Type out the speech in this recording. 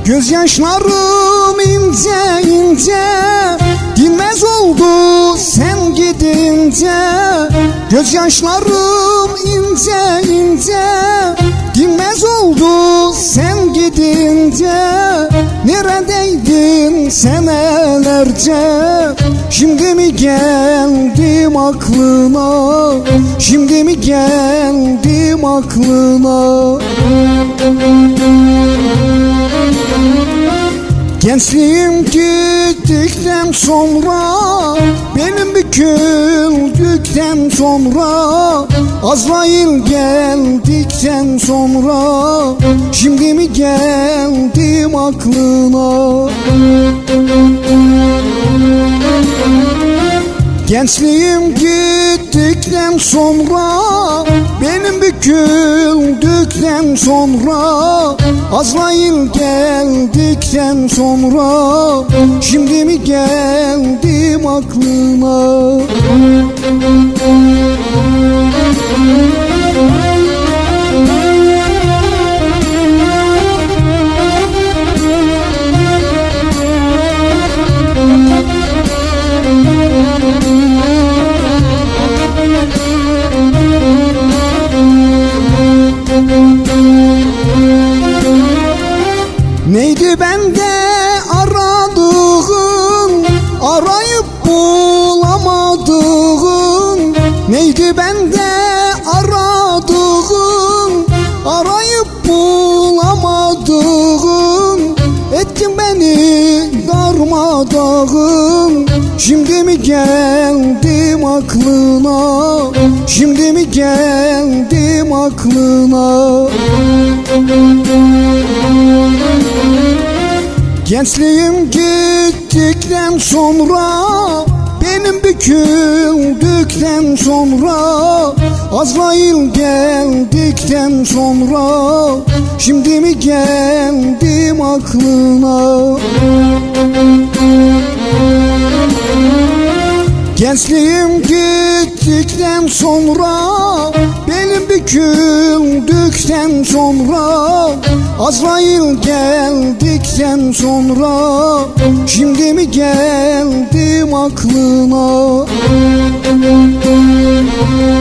Gözyaşlarım ince ince dinmez oldu sen gidince. Gözyaşlarım ince ince dinmez oldu sen gidince. Neredeydin senelerce, şimdi mi geldim aklına, şimdi mi geldim aklına. Gençliğim gittikten sonra, benim büküldükten sonra, Azrail geldikten sonra, şimdi mi geldim aklına. Gençliğim gittikten sonra, benim büküldükten sonra, Azrail geldikten sonra, şimdi mi geldim aklına. Neydi bende aradığın, arayıp bulamadığın? Neydi bende aradığın, arayıp bulamadığın? Ettin beni darmadağın, şimdi mi geldim aklına, şimdi mi geldim aklına. Gençliğim gittikten sonra, benim büküldükten sonra, Azrail geldikten sonra, şimdi mi geldim aklına. Gençliğim gittikten sonra, benim büküldükten sonra, Azrail geldikten sonra, şimdi mi geldim aklına.